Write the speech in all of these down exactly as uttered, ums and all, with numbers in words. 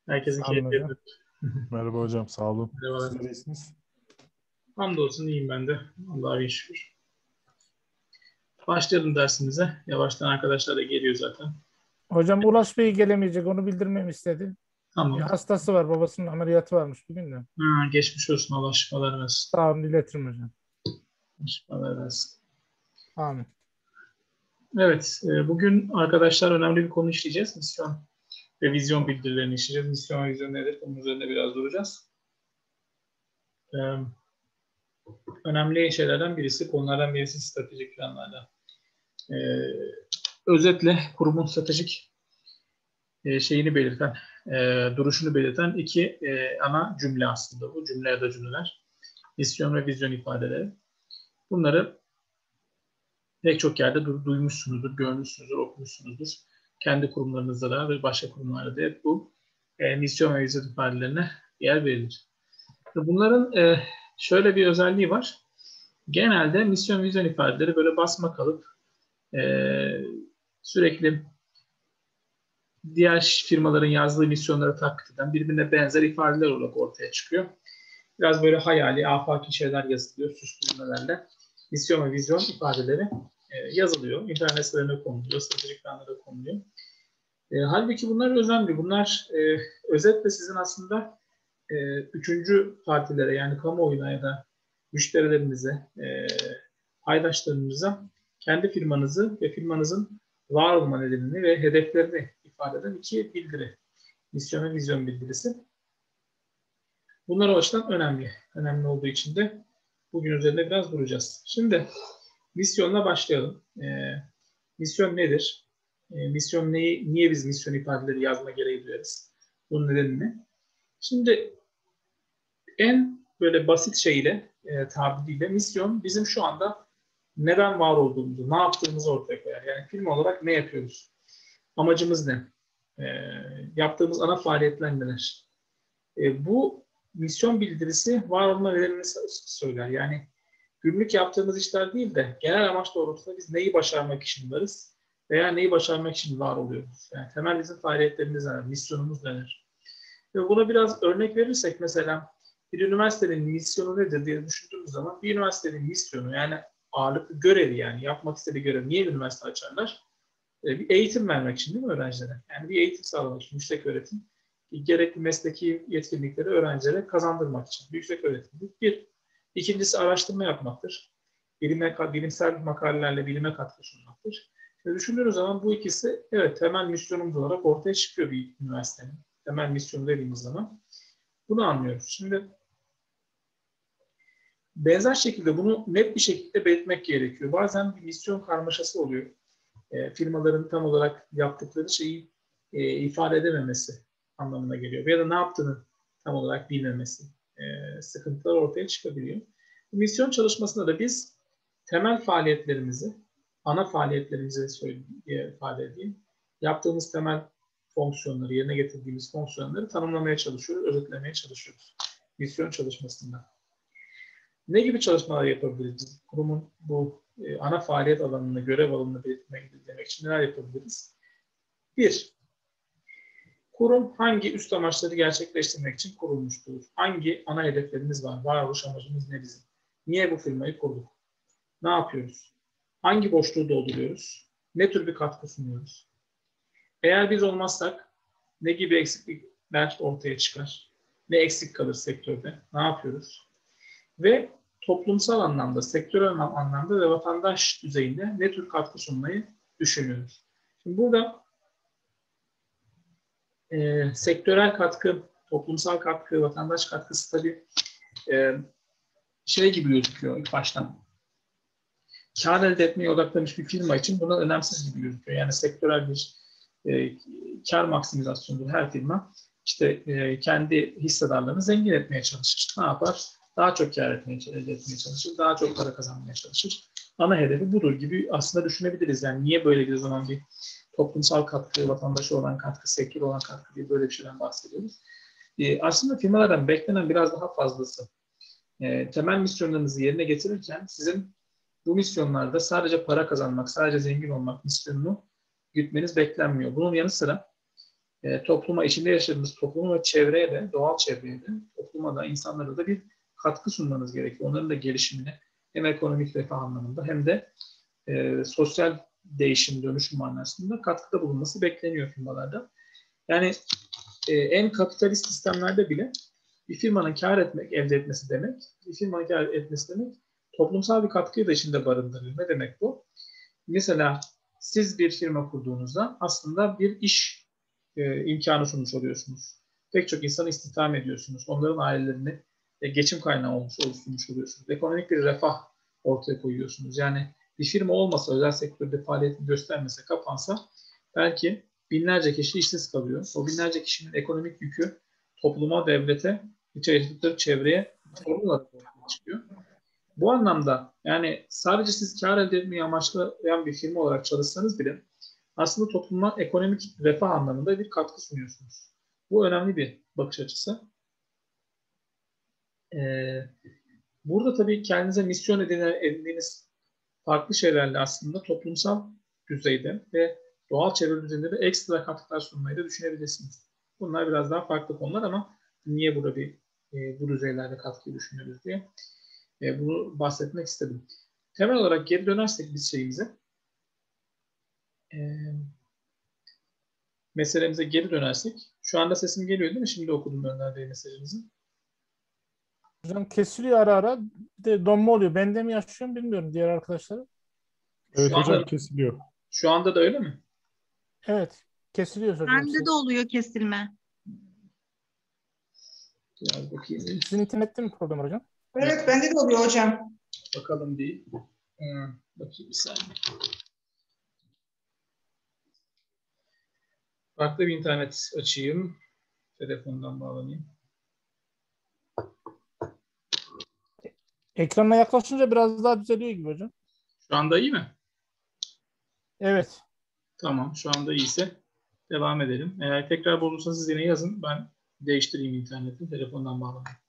Herkesin Sağ olun keyfi hocam. yerinde. Merhaba hocam, sağ olun. Merhabalar. Sizler iyisiniz. Hamdolsun iyiyim ben de. Allah'a bin şükür. Başlayalım dersimize. Yavaştan arkadaşlar da geliyor zaten. Hocam Ulaş Bey gelemeyecek, onu bildirmemi istedi. Tamam. Bir hastası var, babasının ameliyatı varmış bugün de. Ha, geçmiş olsun. Allah şifalar versin. Sağ olun, iletirim hocam. Şifalar versin. Amin. Evet, e, bugün arkadaşlar önemli bir konu işleyeceğiz. Misyon ve vizyon bildirilerini işleyeceğiz. Misyon ve vizyon nedir? Bunun üzerinde biraz duracağız. E, önemli şeylerden birisi, konulardan birisi stratejik planlarla. E, özetle kurumun stratejik e, şeyini belirten, e, duruşunu belirten iki e, ana cümle aslında bu. Cümle ya da cümleler. Misyon ve vizyon ifadeleri. Bunları pek çok yerde du- duymuşsunuzdur, görmüşsünüzdür, okumuşsunuzdur. Kendi kurumlarınızda da ve başka kurumlarda da hep bu e, misyon ve vizyon ifadelerine yer verilir. Bunların e, şöyle bir özelliği var. Genelde misyon ve vizyon ifadeleri böyle basma kalıp e, sürekli diğer firmaların yazdığı misyonları taklit eden birbirine benzer ifadeler olarak ortaya çıkıyor. Biraz böyle hayali, afaki şeyler yazılıyor, süslü cümlelerle. Misyon ve vizyon ifadeleri e, yazılıyor. İnternet sitelerine konuluyor, stratejik planlara konuluyor. E, halbuki bunlar önemli. Bunlar e, özetle sizin aslında e, üçüncü partilere yani kamuoyuna ya da müşterilerinize, e, paydaşlarınıza kendi firmanızı ve firmanızın var olma nedenini ve hedeflerini ifade eden iki bildiri. Misyon ve vizyon bildirisi. Bunlar o açıdan önemli. Önemli olduğu için de bugün üzerinde biraz duracağız. Şimdi misyonla başlayalım. E, misyon nedir? E, misyon neyi, niye biz misyon ifadeleri yazma gereği duyarız? Bunun nedenini. Şimdi en böyle basit şeyle, e, tabiriyle misyon bizim şu anda neden var olduğumuzu, ne yaptığımızı ortaya koyar. Yani firma olarak ne yapıyoruz? Amacımız ne? E, yaptığımız ana faaliyetler neler? E, bu misyon bildirisi var olma nedenini söyler. Yani günlük yaptığımız işler değil de genel amaç doğrultusunda biz neyi başarmak için varız veya neyi başarmak için var oluyoruz. Yani temel bizim faaliyetlerimiz neler, misyonumuz neler? Ve buna biraz örnek verirsek mesela bir üniversitenin misyonu nedir diye düşündüğümüz zaman bir üniversitenin misyonu yani ağırlıklı görevi yani yapmak istediği görev niye üniversite açarlar? E, bir eğitim vermek için değil mi öğrencilere? Yani bir eğitim sağlamak için yüksek öğretim. Gerekli mesleki yetkinlikleri öğrencilere kazandırmak için yüksek öğretim. Bir. İkincisi araştırma yapmaktır. Bilime, bilimsel makalelerle bilime katkı sunmaktır. Şimdi düşündüğünüz zaman bu ikisi evet temel misyonumuz olarak ortaya çıkıyor bir üniversitenin. Temel misyonu dediğimiz zaman bunu anlıyoruz. Şimdi benzer şekilde bunu net bir şekilde belirtmek gerekiyor. Bazen bir misyon karmaşası oluyor. E, firmaların tam olarak yaptıkları şeyi e, ifade edememesi anlamına geliyor. Ya da ne yaptığını tam olarak bilmemesi. E, sıkıntılar ortaya çıkabiliyor. Bu misyon çalışmasında da biz temel faaliyetlerimizi, ana faaliyetlerimizi diye ifade edeyim. Yaptığımız temel fonksiyonları, yerine getirdiğimiz fonksiyonları tanımlamaya çalışıyoruz, özetlemeye çalışıyoruz. Misyon çalışmasında. Ne gibi çalışmalar yapabiliriz? Kurumun bu e, ana faaliyet alanını, görev alanını belirtmek için neler yapabiliriz? Bir, kurum hangi üst amaçları gerçekleştirmek için kurulmuştur? Hangi ana hedeflerimiz var? Varoluş amacımız ne bizim? Niye bu firmayı kurduk? Ne yapıyoruz? Hangi boşluğu dolduruyoruz? Ne tür bir katkı sunuyoruz? Eğer biz olmazsak ne gibi eksiklikler ortaya çıkar? Ne eksik kalır sektörde? Ne yapıyoruz? Ve toplumsal anlamda, sektörel anlamda ve vatandaş düzeyinde ne tür katkı sunmayı düşünüyoruz? Şimdi burada e, sektörel katkı, toplumsal katkı, vatandaş katkısı tabii e, şey gibi gözüküyor ilk baştan. Kar elde etmeye odaklanmış bir firma için buna önemsiz gibi gözüküyor. Yani sektörel bir e, kar maksimizasyonu her firma işte e, kendi hissedarlarını zengin etmeye çalışır. Ne yapar? Daha çok kar etmeye, elde etmeye çalışır. Daha çok para kazanmaya çalışır. Ana hedefi budur gibi aslında düşünebiliriz. Yani niye böyle bir zaman bir toplumsal katkı, vatandaşa olan katkı, sektöre olan katkı diye böyle bir şeyden bahsediyoruz. E, aslında firmalardan beklenen biraz daha fazlası. E, temel misyonlarınızı yerine getirirken sizin bu misyonlarda sadece para kazanmak, sadece zengin olmak misyonunu gütmeniz beklenmiyor. Bunun yanı sıra e, topluma, içinde yaşadığımız topluma ve çevreye de, doğal çevreye de, topluma da, insanlara da bir katkı sunmanız gerekiyor. Onların da gelişimine hem ekonomik refah anlamında hem de e, sosyal değişim, dönüşüm manasında katkıda bulunması bekleniyor firmalarda. Yani e, en kapitalist sistemlerde bile bir firmanın kar etmek, elde etmesi demek, bir firmanın kar etmesi demek, toplumsal bir katkıyı da içinde barındırır. Ne demek bu? Mesela siz bir firma kurduğunuzda aslında bir iş e, imkanı sunmuş oluyorsunuz. Pek çok insanı istihdam ediyorsunuz. Onların ailelerini e, geçim kaynağı olmuş, oluşturmuş oluyorsunuz. Ekonomik bir refah ortaya koyuyorsunuz. Yani bir firma olmasa, özel sektörde faaliyetini göstermese, kapansa belki binlerce kişi işsiz kalıyor. O binlerce kişinin ekonomik yükü topluma, devlete, yaşadıkları çevreye sorun olarak ortaya çıkıyor. Bu anlamda yani sadece siz kar elde etmeyi amaçlayan bir firma olarak çalışsanız bile aslında topluma ekonomik refah anlamında bir katkı sunuyorsunuz. Bu önemli bir bakış açısı. Ee, burada tabii kendinize misyon edindiğiniz farklı şeylerle aslında toplumsal düzeyde ve doğal çevre düzeyinde de ekstra katkılar sunmayı da düşünebilirsiniz. Bunlar biraz daha farklı konular ama niye burada bir e, bu düzeylerde katkıyı düşünüyoruz diye e, bunu bahsetmek istedim. Temel olarak geri dönersek biz şeyimize, e, meselemize geri dönersek, şu anda sesim geliyor değil mi? Şimdi okudum Önder Bey mesajınızı. Hocam kesiliyor ara ara. Bir de donma oluyor. Ben de mi yaşıyorum bilmiyorum diğer arkadaşlarım. Evet Şu hocam anda, kesiliyor. şu anda da öyle mi? Evet. Kesiliyor hocam Bende ses. de oluyor kesilme. Biraz bakayım. Sizin internette mi problem var hocam? Evet, bende de oluyor hocam. Bakalım bir. Hmm, bakayım bir saniye. Farklı bir internet açayım. Telefondan bağlanayım. Ekrana yaklaşınca biraz daha düzeliyor gibi hocam. Şu anda iyi mi? Evet. Tamam. Şu anda iyiyse devam edelim. Eğer tekrar bozulursanız yine yazın. Ben değiştireyim interneti. Telefondan bağlanayım.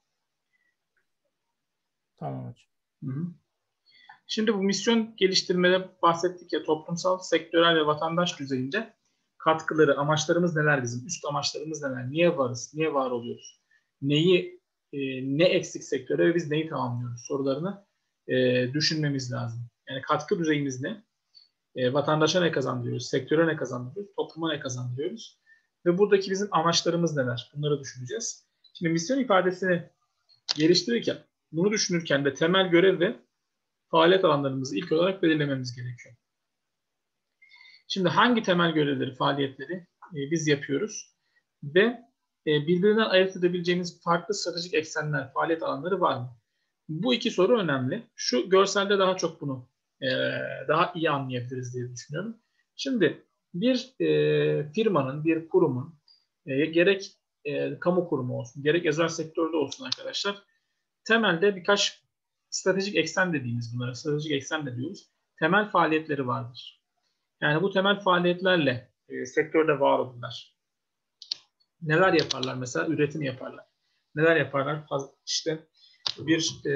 Tamam hocam. Hı hı. Şimdi bu misyon geliştirmede bahsettik ya, toplumsal, sektörel ve vatandaş düzeyinde katkıları, amaçlarımız neler bizim? Üst amaçlarımız neler? Niye varız? Niye var oluyoruz? Neyi, e, ne eksik sektöre ve biz neyi tamamlıyoruz? Sorularını e, düşünmemiz lazım. Yani katkı düzeyimiz ne? E, vatandaşa ne kazandırıyoruz? Sektöre ne kazandırıyoruz? Topluma ne kazandırıyoruz? Ve buradaki bizim amaçlarımız neler? Bunları düşüneceğiz. Şimdi misyon ifadesini geliştirirken, bunu düşünürken de temel görev ve faaliyet alanlarımızı ilk olarak belirlememiz gerekiyor. Şimdi hangi temel görevleri, faaliyetleri e, biz yapıyoruz ve e, birbirinden ayırt edebileceğimiz farklı stratejik eksenler, faaliyet alanları var mı? Bu iki soru önemli. Şu görselde daha çok bunu e, daha iyi anlayabiliriz diye düşünüyorum. Şimdi bir e, firmanın, bir kurumun e, gerek e, kamu kurumu olsun, gerek özel sektörde olsun arkadaşlar, temelde birkaç stratejik eksen dediğimiz, bunlara stratejik eksen de diyoruz, temel faaliyetleri vardır. Yani bu temel faaliyetlerle e, sektörde var olurlar. Neler yaparlar mesela? Üretim yaparlar. Neler yaparlar? İşte bir e,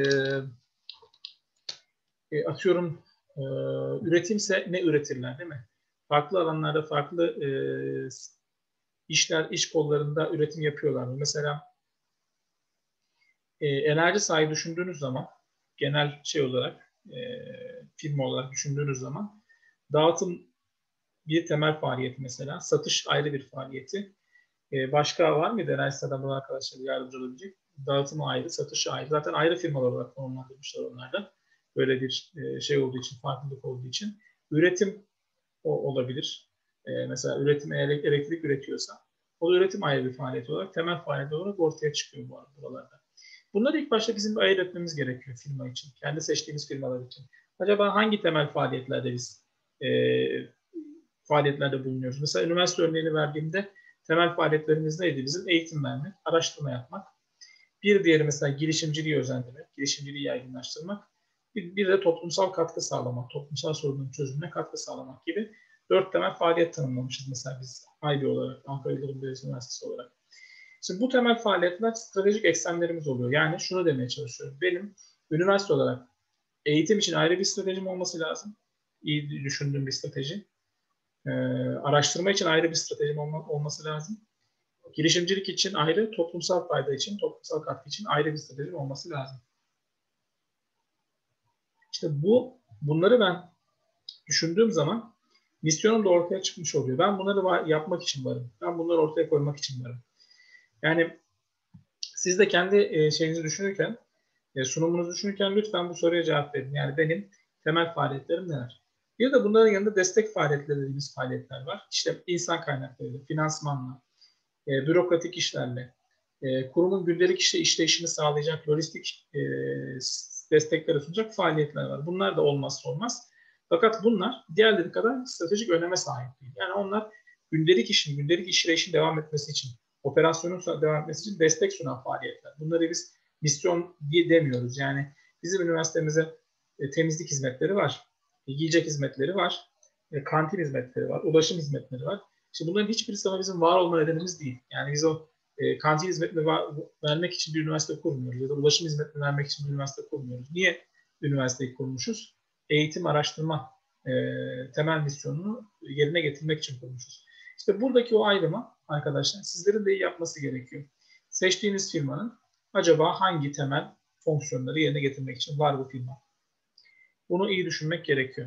e, atıyorum e, üretimse ne üretirler değil mi? Farklı alanlarda farklı e, işler, iş kollarında üretim yapıyorlar mı? Mesela e, enerji sahibi düşündüğünüz zaman genel şey olarak e, firma olarak düşündüğünüz zaman dağıtım bir temel faaliyet mesela. Satış ayrı bir faaliyeti. Ee, başka var mıydı enerji sadan arkadaşlar yardımcı olabilecek? Dağıtımı ayrı, satışı ayrı. Zaten ayrı firmalar olarak konumlandırmışlar onlarda. Böyle bir e, şey olduğu için, farklılık olduğu için. Üretim o, olabilir. E, mesela üretim elektrik üretiyorsa o da üretim ayrı bir faaliyet olarak, temel faaliyet olarak ortaya çıkıyor bu buralarda. Bunları ilk başta bizim bir ayırt etmemiz gerekiyor firma için. Kendi seçtiğimiz firmalar için. Acaba hangi temel faaliyetlerde biz e, faaliyetlerde bulunuyoruz? Mesela üniversite örneğini verdiğimde temel faaliyetlerimiz neydi? Bizim eğitim vermek, araştırma yapmak. Bir diğeri mesela girişimciliği özendirmek, girişimciliği yaygınlaştırmak. Bir, bir de toplumsal katkı sağlamak, toplumsal sorunun çözümüne katkı sağlamak gibi dört temel faaliyet tanımlamışız mesela biz A Y B olarak, Ankara Yıldırım Belediyesi Üniversitesi olarak. Şimdi bu temel faaliyetler stratejik eksenlerimiz oluyor. Yani şunu demeye çalışıyorum. Benim üniversite olarak eğitim için ayrı bir stratejim olması lazım. İyi düşündüğüm bir strateji. Ee, araştırma için ayrı bir stratejim olma, olması lazım. Girişimcilik için ayrı, toplumsal fayda için, toplumsal katkı için ayrı bir strateji olması lazım. İşte bu, bunları ben düşündüğüm zaman misyonum da ortaya çıkmış oluyor. Ben bunları yapmak için varım. Ben bunları ortaya koymak için varım. Yani siz de kendi şeyinizi düşünürken, sunumunuzu düşünürken lütfen bu soruya cevap verin. Yani benim temel faaliyetlerim neler? Bir de bunların yanında destek faaliyetleri dediğimiz faaliyetler var. İşte insan kaynaklarıyla, finansmanla, e, bürokratik işlerle, e, kurumun gündelik işte işleyişini sağlayacak, lojistik e, destekleri sunacak faaliyetler var. Bunlar da olmazsa olmaz. Fakat bunlar diğerleri kadar stratejik öneme sahip değil. Yani onlar gündelik işin, gündelik işleyişin devam etmesi için, operasyonun devam etmesi için destek sunan faaliyetler. Bunları biz misyon diye demiyoruz. Yani bizim üniversitemize e, temizlik hizmetleri var, e, yiyecek hizmetleri var, e, kantin hizmetleri var, ulaşım hizmetleri var. İşte bunların hiçbirisi ama bizim var olma nedenimiz değil. Yani biz o e, kantin hizmetini var, vermek için bir üniversite kurmuyoruz ya da ulaşım hizmetini vermek için bir üniversite kurmuyoruz. Niye üniversiteyi kurmuşuz? Eğitim, araştırma e, temel misyonunu yerine getirmek için kurmuşuz. İşte buradaki o ayrıma arkadaşlar sizlerin de iyi yapması gerekiyor. Seçtiğiniz firmanın acaba hangi temel fonksiyonları yerine getirmek için var bu firma? Bunu iyi düşünmek gerekiyor.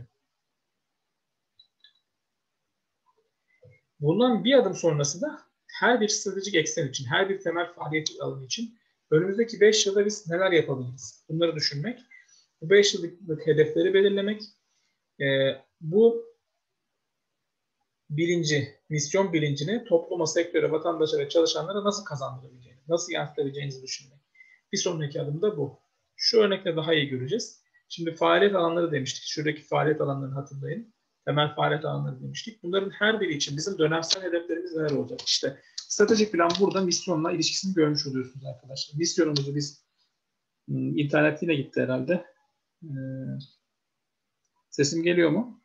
Bundan bir adım sonrası da her bir stratejik eksen için, her bir temel faaliyet alanı için önümüzdeki beş yılda biz neler yapabiliriz? Bunları düşünmek, bu beş yıllık hedefleri belirlemek, e, bu bilinci, misyon bilincini topluma, sektöre, vatandaşa ve çalışanlara nasıl kazandırabileceğini, nasıl yansıtabileceğinizi düşünmek. Bir sonraki adım da bu. Şu örnekle daha iyi göreceğiz. Şimdi faaliyet alanları demiştik. Şuradaki faaliyet alanlarını hatırlayın. Temel faaliyet alanları demiştik. Bunların her biri için bizim dönemsel hedeflerimiz neler olacak? İşte stratejik plan burada misyonla ilişkisini görmüş oluyorsunuz arkadaşlar. Misyonumuzu biz internet yine gitti herhalde. Sesim geliyor mu?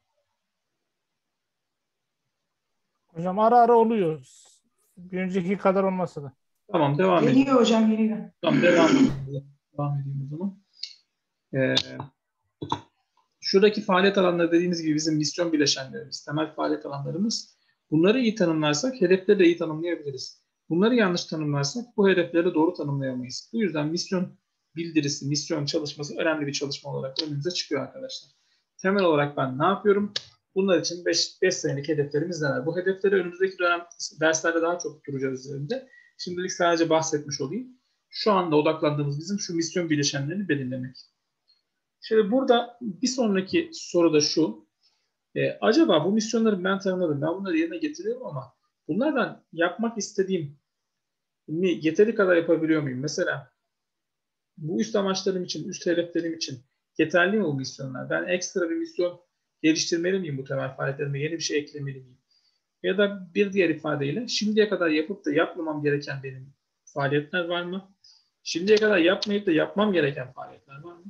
Hocam ara ara oluyor. Bir önceki kadar olmasa da. Tamam devam edelim. Geliyor hocam, geliyor. Tamam devam edelim. Devam edeyim o zaman. Ee, şuradaki faaliyet alanları dediğimiz gibi bizim misyon bileşenlerimiz, temel faaliyet alanlarımız. Bunları iyi tanımlarsak hedefleri de iyi tanımlayabiliriz. Bunları yanlış tanımlarsak bu hedefleri doğru tanımlayamayız. Bu yüzden misyon bildirisi, misyon çalışması önemli bir çalışma olarak önümüze çıkıyor arkadaşlar. Temel olarak ben ne yapıyorum? Bunlar için beş senelik hedeflerimiz neler? Bu hedefleri önümüzdeki dönem derslerde daha çok duracağız üzerinde. Şimdilik sadece bahsetmiş olayım. Şu anda odaklandığımız bizim şu misyon bileşenlerini belirlemek. Şimdi burada bir sonraki soru da şu. E, acaba bu misyonları ben tanımladım, ben bunları yerine getiriyorum ama bunlardan yapmak istediğim mi yeteri kadar yapabiliyor muyum? Mesela bu üst amaçlarım için, üst hedeflerim için yeterli mi bu misyonlar? Ben ekstra bir misyon geliştirmeli miyim bu temel faaliyetlerime? Yeni bir şey eklemeli miyim? Ya da bir diğer ifadeyle şimdiye kadar yapıp da yapmamam gereken benim faaliyetler var mı? Şimdiye kadar yapmayıp da yapmam gereken faaliyetler var mı?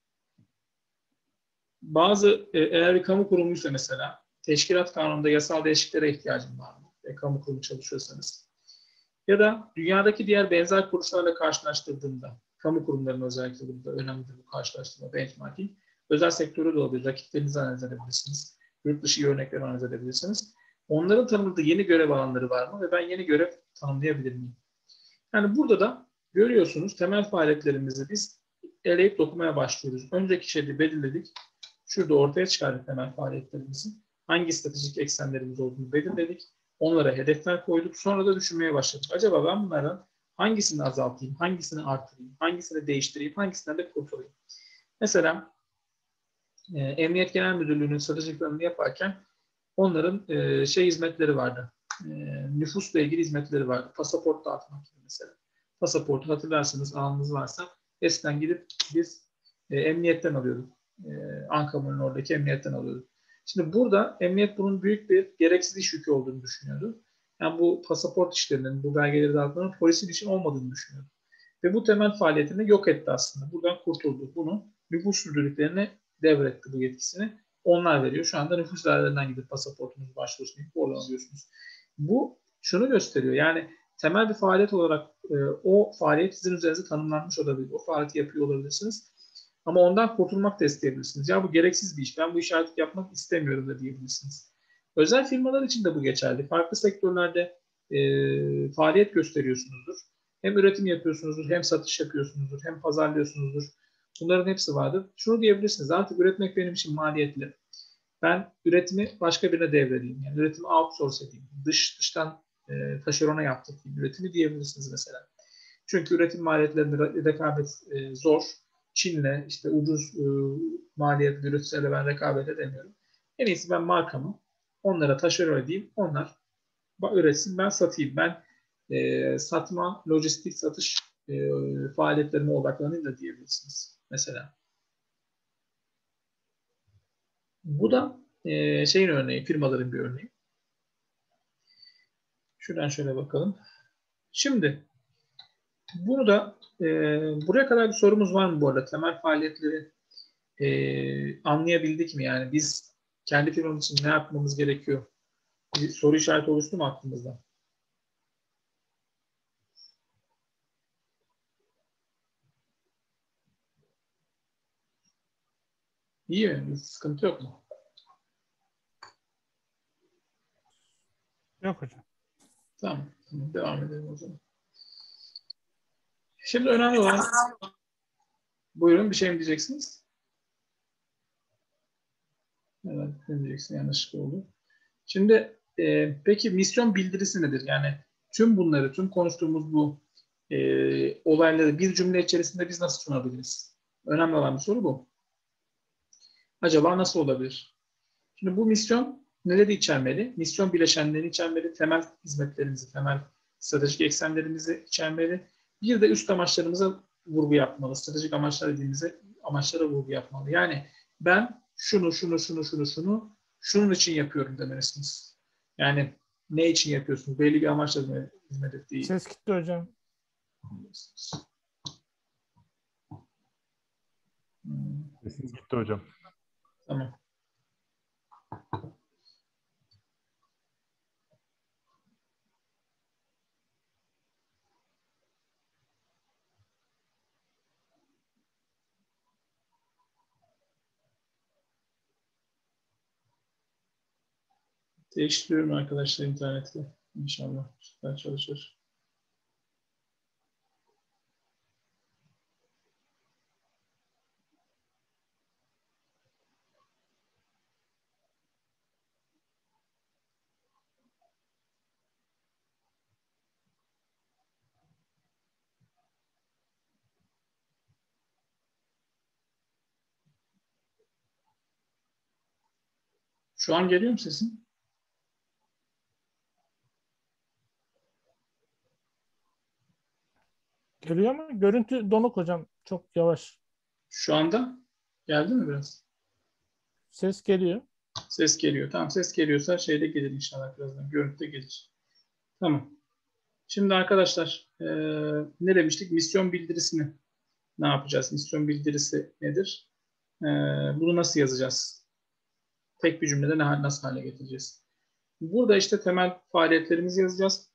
Bazı eğer bir kamu kurumuysa mesela teşkilat kanununda yasal değişikliklere ihtiyacım var mı? E, kamu kurumu çalışıyorsanız. Ya da dünyadaki diğer benzer kuruluşlarla karşılaştırdığımda, kamu kurumlarının özellikle burada önemlidir bu karşılaştırma, benchmarking. Özel sektörü de olabilir, rakiplerinizi analiz edebilirsiniz. Yurt dışı iyi örnekleri analiz edebilirsiniz. Onların tanımladığı yeni görev alanları var mı ve ben yeni görev tanımlayabilir miyim? Yani burada da görüyorsunuz temel faaliyetlerimizi biz eleyip dokumaya başlıyoruz. Önceki şeyde belirledik. Şurada ortaya çıkardık temel faaliyetlerimizi. Hangi stratejik eksenlerimiz olduğunu belirledik. Onlara hedefler koyduk. Sonra da düşünmeye başladık. Acaba ben bunlardan hangisini azaltayım, hangisini artırayım, hangisini değiştireyim, hangisinden de kurtulayım? Mesela e, Emniyet Genel Müdürlüğü'nün stratejik planını yaparken onların e, şey hizmetleri vardı. E, nüfusla ilgili hizmetleri vardı. Pasaport dağıtmak gibi mesela. Pasaportu hatırlarsanız anınız varsa eskiden gidip biz e, emniyetten alıyorduk. E, Ankara'nın oradaki emniyetten alıyorduk. Şimdi burada emniyet bunun büyük bir gereksiz iş yükü olduğunu düşünüyordu. Yani bu pasaport işlerinin, bu belgeleri dağıtmanın polisin için olmadığını düşünüyordu. Ve bu temel faaliyetini yok etti aslında. Buradan kurtuldu. Bunu nüfus müdürlüklerine devretti bu yetkisini. Onlar veriyor. Şu anda nüfus dairelerinden gidip pasaportunuz başvurusu deyip oradan alıyorsunuz. Bu şunu gösteriyor. Yani temel bir faaliyet olarak e, o faaliyet sizin üzerinize tanımlanmış olabilir. O faaliyeti yapıyor olabilirsiniz. Ama ondan kurtulmak da isteyebilirsiniz. Ya bu gereksiz bir iş. Ben bu işi artık yapmak istemiyorum da diyebilirsiniz. Özel firmalar için de bu geçerli. Farklı sektörlerde e, faaliyet gösteriyorsunuzdur. Hem üretim yapıyorsunuzdur, hem satış yapıyorsunuzdur, hem pazarlıyorsunuzdur. Bunların hepsi vardır. Şunu diyebilirsiniz, artık üretmek benim için maliyetli. Ben üretimi başka birine devredeyim. Yani üretimi outsource edeyim. Dış, dıştan e, taşerona yaptırayım üretimi diyebilirsiniz mesela. Çünkü üretim maliyetlerinde rekabet e, zor. Çin'le işte ucuz e, maliyetli üreticilerle ben rekabet edemiyorum. En iyisi ben markamı onlara taşeron edeyim. Onlar üretsin, ben satayım. Ben e, satma, lojistik satış e, faaliyetlerine odaklanayım da diyebilirsiniz mesela. Bu da e, şeyin örneği, firmaların bir örneği. Şuradan şöyle bakalım. Şimdi bunu da e, buraya kadar bir sorumuz var mı bu arada? Temel faaliyetleri e, anlayabildik mi? Yani biz kendi firmamız için ne yapmamız gerekiyor? Bir soru işareti oluştu mu aklımızda? İyi mi? Bir sıkıntı yok mu? Yok hocam. Tamam. Devam edelim o zaman. Şimdi önemli olan buyurun bir şey mi diyeceksiniz? Evet, ne diyeceksin? Yanlışlıkla oldu. Şimdi e, peki misyon bildirisi nedir? Yani tüm bunları, tüm konuştuğumuz bu e, olayları bir cümle içerisinde biz nasıl sunabiliriz? Önemli olan bir soru bu. Acaba nasıl olabilir? Şimdi bu misyon neleri içermeli? Misyon bileşenlerini içermeli, temel hizmetlerimizi, temel stratejik eksenlerimizi içermeli. Bir de üst amaçlarımıza vurgu yapmalı. Stratejik amaçlar dediğimizde amaçlara vurgu yapmalı. Yani ben şunu, şunu, şunu, şunu, şunu, şunun için yapıyorum demelisiniz. Yani ne için yapıyorsunuz? Belli bir amaçla hizmet ettiği. Ses gitti hocam. Hmm, Sesiniz gitti hocam. tamam. Değiştiriyorum arkadaşlar internette. İnşallah süper çalışır. Şu an geliyor mu sesin? Geliyor ama görüntü donuk hocam. Çok yavaş. Şu anda geldi mi biraz? Ses geliyor. Ses geliyor. Tamam, ses geliyorsa şeyde gelir inşallah birazdan. Görüntüde gelir. Tamam. Şimdi arkadaşlar e, ne demiştik? Misyon bildirisini ne yapacağız? Misyon bildirisi nedir? E, bunu nasıl yazacağız? Tek bir cümlede ne, nasıl hale getireceğiz? Burada işte temel faaliyetlerimizi yazacağız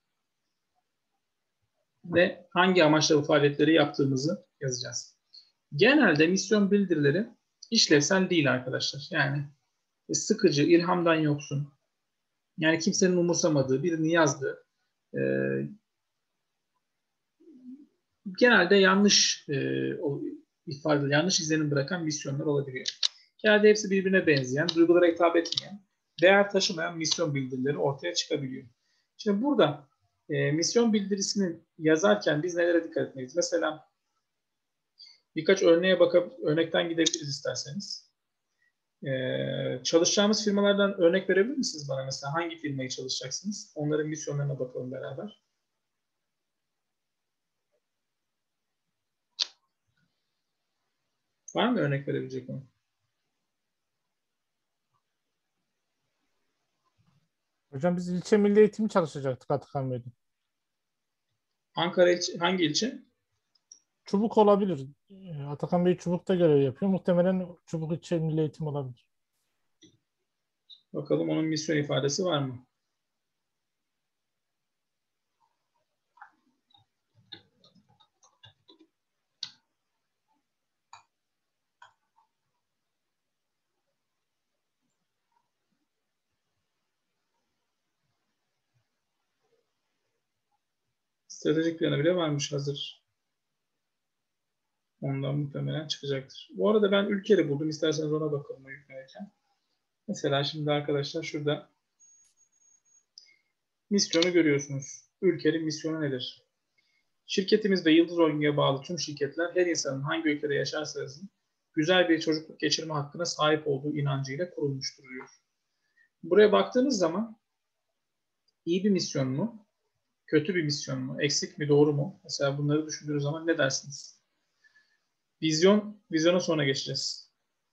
ve hangi amaçla bu faaliyetleri yaptığımızı yazacağız. Genelde misyon bildirileri işlevsel değil arkadaşlar. Yani sıkıcı, ilhamdan yoksun. Yani kimsenin umursamadığı, birini yazdığı, e, genelde yanlış e, o ifade, yanlış izlenim bırakan misyonlar olabiliyor. Genelde hepsi birbirine benzeyen, duygulara hitap etmeyen, değer taşımayan misyon bildirileri ortaya çıkabiliyor. Şimdi burada e, misyon bildirisini yazarken biz nelere dikkat etmeliyiz? Mesela birkaç örneğe bakıp örnekten gidebiliriz isterseniz. Ee, çalışacağımız firmalardan örnek verebilir misiniz bana? Mesela hangi firmayı çalışacaksınız? Onların misyonlarına bakalım beraber. Var mı örnek verebilecek onu? Hocam biz ilçe milli eğitimi çalışacaktık Atakan Bey'de. Ankara ilçe, hangi ilçe? Çubuk olabilir. Ee, Atakan Bey Çubuk'ta görev yapıyor. Muhtemelen Çubuk ilçe milli eğitim olabilir. Bakalım onun misyon ifadesi var mı? Stratejik planı bile varmış hazır. Ondan muhtemelen çıkacaktır. Bu arada ben ülkeleri buldum. İsterseniz ona bakalım o yüklenirken. Mesela şimdi arkadaşlar şurada misyonu görüyorsunuz. Ülkenin misyonu nedir? Şirketimiz ve Yıldız Holding'e bağlı tüm şirketler her insanın hangi ülkede yaşarsa yazın güzel bir çocukluk geçirme hakkına sahip olduğu inancıyla kurulmuştur diyor. Buraya baktığınız zaman iyi bir misyon mu? Kötü bir misyon mu? Eksik mi? Doğru mu? Mesela bunları düşündüğünüz zaman ne dersiniz? Vizyon, vizyona sonra geçeceğiz.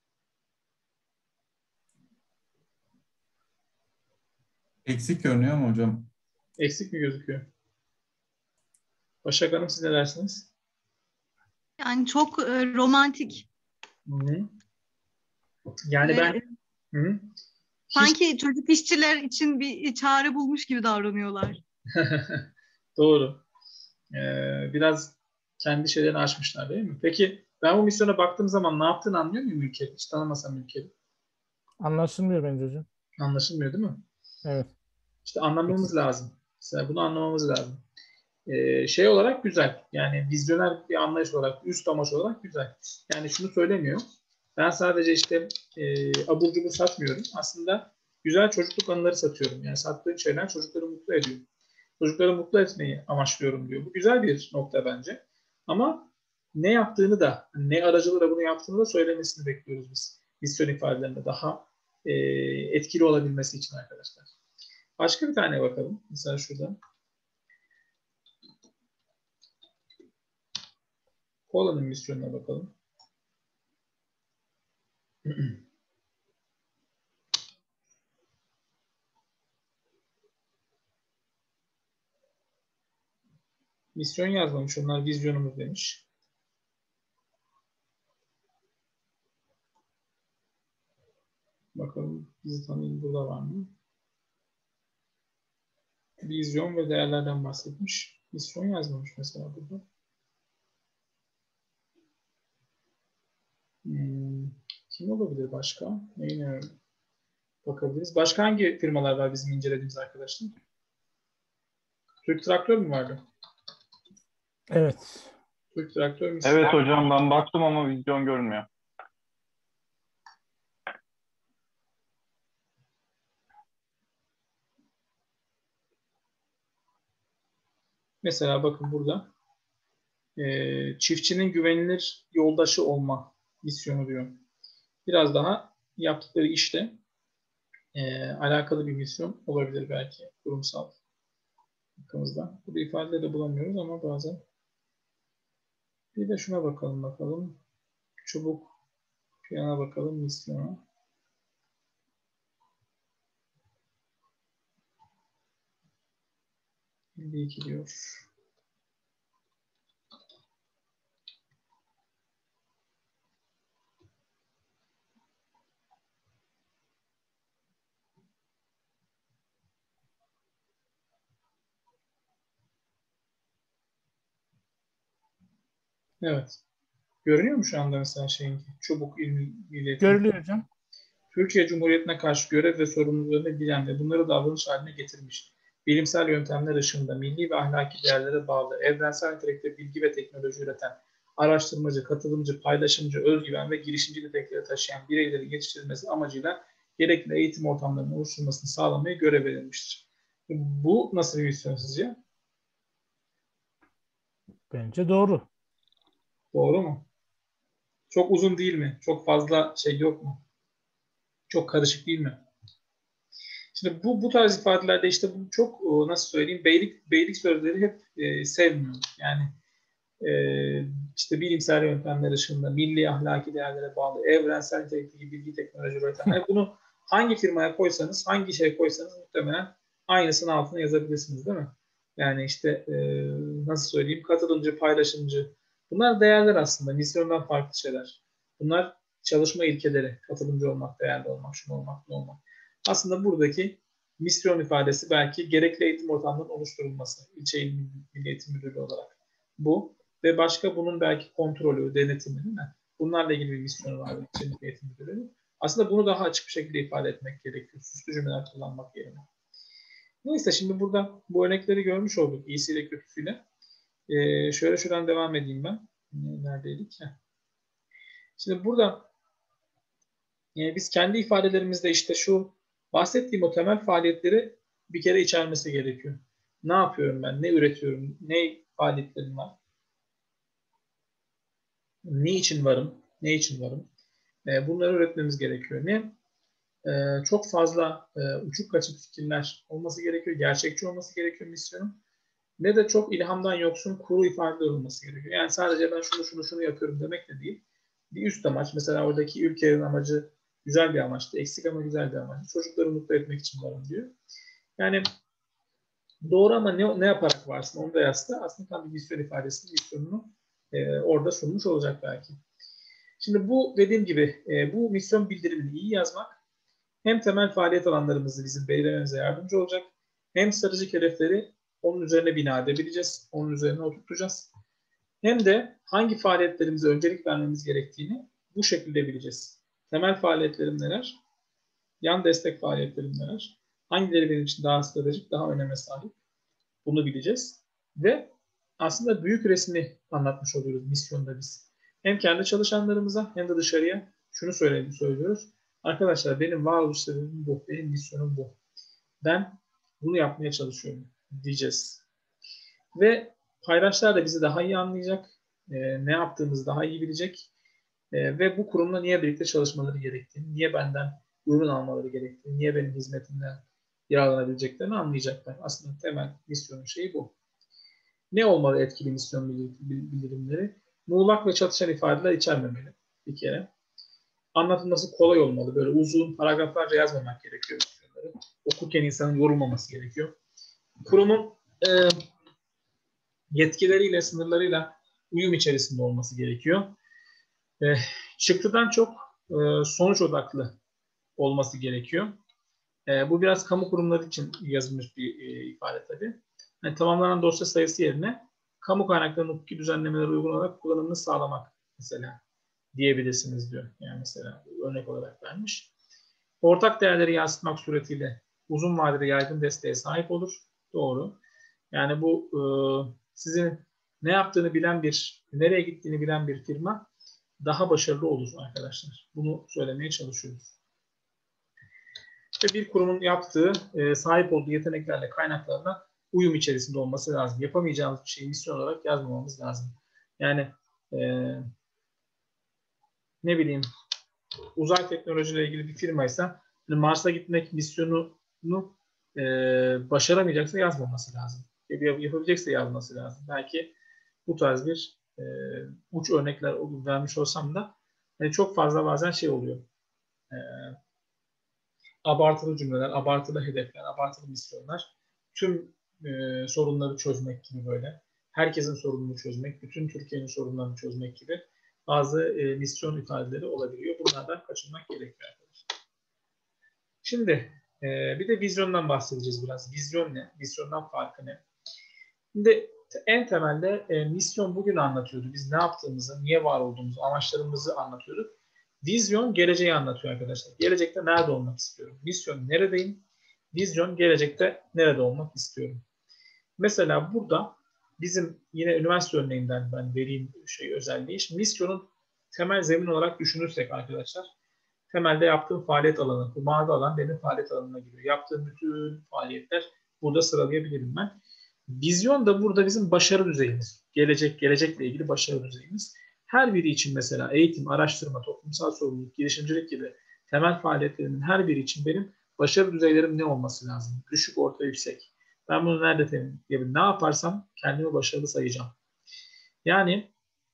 Eksik görünüyor mu hocam? Eksik mi gözüküyor? Başak Hanım siz ne dersiniz? Yani çok e, romantik. Hı-hı. Yani Ve ben hı-hı. sanki Hiç... çocuk işçiler için bir çare bulmuş gibi davranıyorlar. Doğru. Ee, biraz kendi şeylerini aşmışlar değil mi? Peki ben bu misyona baktığım zaman ne yaptığını anlıyor muyum ülkeyi? Hiç tanımasam ülkeyi. Anlaşılmıyor bence hocam. Anlaşılmıyor değil mi? Evet. İşte anlamamız lazım. Mesela bunu anlamamız lazım. Ee, şey olarak güzel. Yani vizyoner bir anlayış olarak, üst amaç olarak güzel. Yani şunu söylemiyor. Ben sadece işte e, abur cubur satmıyorum. Aslında güzel çocukluk anıları satıyorum. Yani sattığım şeyler çocukları mutlu ediyor. Çocukları mutlu etmeyi amaçlıyorum diyor. Bu güzel bir nokta bence. Ama ne yaptığını da, ne aracılığıyla bunu yaptığını da söylemesini bekliyoruz biz. Misyon ifadelerinde daha e, etkili olabilmesi için arkadaşlar. Başka bir tane bakalım. Mesela şurada. Pola'nın misyonuna bakalım. Misyon yazmamış. Onlar vizyonumuz demiş. Bakalım bizi tanıyın burada var mı? Vizyon ve değerlerden bahsetmiş. Misyon yazmamış mesela burada. Hmm, kim olabilir başka? Neyine bakabiliriz? Başka hangi firmalar var bizim incelediğimiz arkadaşlar? Türk Traktör mü vardı? Evet. Türk Traktör misyon. Evet hocam ben baktım ama vizyon görünmüyor. Mesela bakın burada e, çiftçinin güvenilir yoldaşı olma misyonu diyor. Biraz daha yaptıkları işte e, alakalı bir misyon olabilir belki kurumsal hakkımızda. Burada ifadeleri de bulamıyoruz ama bazen. Bir de şuna bakalım bakalım. Çubuk plana bakalım misyona. elli iki diyor. Evet. Görünüyor mu şu anda mesela şeyin Çubuk İl Milliyeti? Görülüyor hocam. Türkiye Cumhuriyeti'ne karşı görev ve sorumluluklarını bilen ve bunları davranış haline getirmiş. Bilimsel yöntemler ışığında milli ve ahlaki değerlere bağlı, evrensel nitelikte bilgi ve teknoloji üreten, araştırmacı, katılımcı, paylaşımcı, özgüven ve girişimci nitelikleri taşıyan bireylerin yetiştirilmesi amacıyla gerekli eğitim ortamlarının oluşturulmasını sağlamaya görev verilmiştir. Bu nasıl bir misyon sizce? Bence doğru. Doğru mu? Çok uzun değil mi? Çok fazla şey yok mu? Çok karışık değil mi? Şimdi bu bu tarz ifadelerde işte bu çok nasıl söyleyeyim beylik beylik sözleri hep e, sevmiyorum. Yani e, işte bilimsel yöntemler ışığında milli ahlaki değerlere bağlı evrensel nitelikteki bilgi teknoloji üreten. Yani bunu hangi firmaya koysanız, hangi şeye koysanız muhtemelen aynısının altına yazabilirsiniz değil mi? Yani işte e, nasıl söyleyeyim katılımcı, paylaşımcı. Bunlar değerler aslında. Misyondan farklı şeyler. Bunlar çalışma ilkeleri. Katılımcı olmak, değerli olmak, şunu olmak, ne olmak. Aslında buradaki misyon ifadesi belki gerekli eğitim ortamlarının oluşturulması. İlçe İl Milli Eğitim Müdürlüğü olarak. Bu ve başka bunun belki kontrolü, denetimi değil mi? Bunlarla ilgili bir misyonu var İlçe Milli Eğitim Müdürlüğü. Aslında bunu daha açık bir şekilde ifade etmek gerekiyor. Süslü cümleler kullanmak yerine. Neyse şimdi burada bu örnekleri görmüş olduk iyisiyle kötüsüyle. Ee, şöyle şuradan devam edeyim ben. Neredeydik? Heh. Şimdi burada e, biz kendi ifadelerimizde işte şu bahsettiğim o temel faaliyetleri bir kere içermesi gerekiyor. Ne yapıyorum ben? Ne üretiyorum? Ne faaliyetlerim var? Ne için varım? Ne için varım? E, bunları üretmemiz gerekiyor. Ne? E, çok fazla e, uçuk kaçık fikirler olması gerekiyor. Gerçekçi olması gerekiyor misyonun. Ne de çok ilhamdan yoksun kuru ifadeler olması gerekiyor. Yani sadece ben şunu şunu şunu yapıyorum demek de değil. Bir üst amaç. Mesela oradaki ülkenin amacı güzel bir amaçtı. Eksik ama güzel bir amaç. Çocukları mutlu etmek için varım diyor. Yani doğru ama ne, ne yaparak varsın onu da yazsa aslında tam bir misyon ifadesinin misyonunu e, orada sunmuş olacak belki. Şimdi bu dediğim gibi e, bu misyon bildirimini iyi yazmak hem temel faaliyet alanlarımızı bizim belirlememize yardımcı olacak hem stratejik hedefleri onun üzerine bina edebileceğiz. Onun üzerine oturtacağız. Hem de hangi faaliyetlerimize öncelik vermemiz gerektiğini bu şekilde bileceğiz. Temel faaliyetlerim neler? Yan destek faaliyetlerim neler? Hangileri benim için daha stratejik, daha öneme sahip? Bunu bileceğiz. Ve aslında büyük resmi anlatmış oluyoruz misyonda biz. Hem kendi çalışanlarımıza hem de dışarıya şunu söylüyoruz. Arkadaşlar benim varoluş sebebim bu, benim misyonum bu. Ben bunu yapmaya çalışıyorum diyeceğiz. Ve paydaşlar da bizi daha iyi anlayacak, e, ne yaptığımızı daha iyi bilecek e, ve bu kurumla niye birlikte çalışmaları gerektiğini, niye benden ürün almaları gerektiğini, niye benim hizmetimden yararlanabileceklerini anlayacaklar. Aslında temel misyonun şeyi bu. Ne olmalı etkili misyon bildirimleri? Muğlak ve çatışan ifadeler içermemeli bir kere. Anlatılması kolay olmalı. Böyle uzun paragraflarca yazmamak gerekiyor. Okurken insanın yorulmaması gerekiyor. Kurumun e, yetkileriyle, sınırlarıyla uyum içerisinde olması gerekiyor. E, çıktıdan çok e, sonuç odaklı olması gerekiyor. E, bu biraz kamu kurumları için yazılmış bir e, ifade tabii. Yani tamamlanan dosya sayısı yerine kamu kaynaklarının hukuki düzenlemelere uygun olarak kullanımını sağlamak mesela diyebilirsiniz diyor. Yani mesela örnek olarak vermiş. Ortak değerleri yansıtmak suretiyle uzun vadede yaygın desteğe sahip olur. Doğru. Yani bu e, sizin ne yaptığını bilen bir, nereye gittiğini bilen bir firma daha başarılı olur arkadaşlar. Bunu söylemeye çalışıyoruz. Ve bir kurumun yaptığı, e, sahip olduğu yeteneklerle, kaynaklarla uyum içerisinde olması lazım. Yapamayacağımız bir şeyi misyon olarak yazmamamız lazım. Yani e, ne bileyim uzay teknolojiyle ilgili bir firmaysa Mars'a gitmek misyonunu e, başaramayacaksa yazmaması lazım. Yapabilecekse yazması lazım. Belki bu tarz bir e, uç örnekler vermiş olsam da yani çok fazla bazen şey oluyor. E, abartılı cümleler, abartılı hedefler, abartılı misyonlar. Tüm e, sorunları çözmek gibi böyle. Herkesin sorununu çözmek, bütün Türkiye'nin sorunlarını çözmek gibi bazı e, misyon ifadeleri olabiliyor. Bunlardan kaçınmak gerekiyor arkadaşlar. Şimdi e, bir de vizyondan bahsedeceğiz biraz. Vizyon ne? Vizyondan farkı ne? Şimdi en temelde e, misyon bugün anlatıyordu. Biz ne yaptığımızı, niye var olduğumuzu, amaçlarımızı anlatıyorduk. Vizyon geleceği anlatıyor arkadaşlar. Gelecekte nerede olmak istiyorum? Misyon neredeyim? Vizyon gelecekte nerede olmak istiyorum? Mesela burada bizim yine üniversite örneğinden ben vereyim şey özelliği. Şimdi misyonun temel zemin olarak düşünürsek arkadaşlar, temelde yaptığım faaliyet alanı, bu mavi alan benim faaliyet alanına giriyor. Yaptığım bütün faaliyetler burada sıralayabilirim ben. Vizyon da burada bizim başarı düzeyimiz. Gelecek, gelecekle ilgili başarı düzeyimiz. Her biri için mesela eğitim, araştırma, toplumsal sorumluluk, girişimcilik gibi temel faaliyetlerimin her biri için benim başarı düzeylerim ne olması lazım? Düşük, orta, yüksek. Ben bunu nerede temin edeyim? Ne yaparsam kendimi başarılı sayacağım. Yani